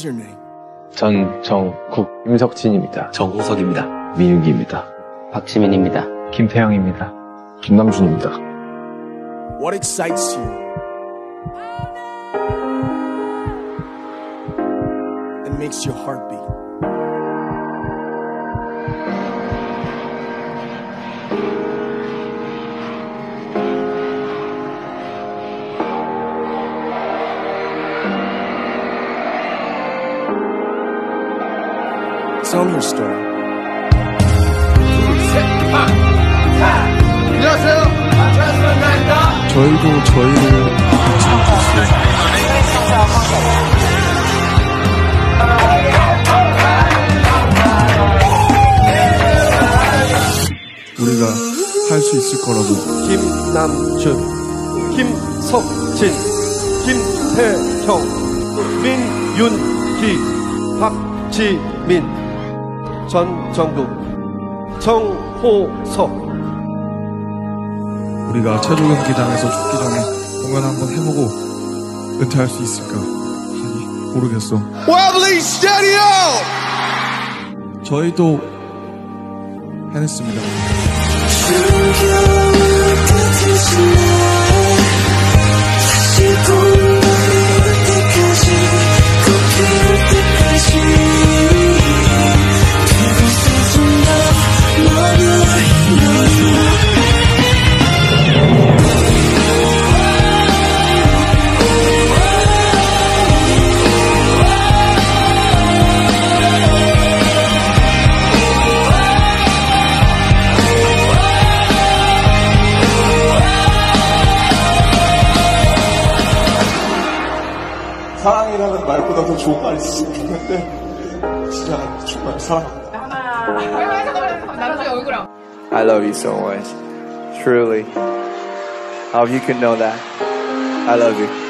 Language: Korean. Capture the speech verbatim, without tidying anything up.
is your name? 전정국, 임석진입니다. 정호석입니다. 민욱입니다. 박지민입니다. 김태형입니다. 김남준입니다. What excites you? And makes your heart beat? Tell me your story. 안녕하세요. 저희도 저희를 우리가 할 수 있을 거라고. 김남준, 김석진, 김태형, 민윤기, 박지민, 전정국, 정호석. 우리가 체조 경기장에서 죽기 전에 공연 한번 해보고 은퇴할 수 있을까? 아니, 모르겠어. Wobbly Stadium! 저희도 해냈습니다. 사랑이라는 말보다 더 좋은 말이 있을 텐데 진짜 정말 사랑합니다. I love you so much. Truly. I hope you can know that. I love you.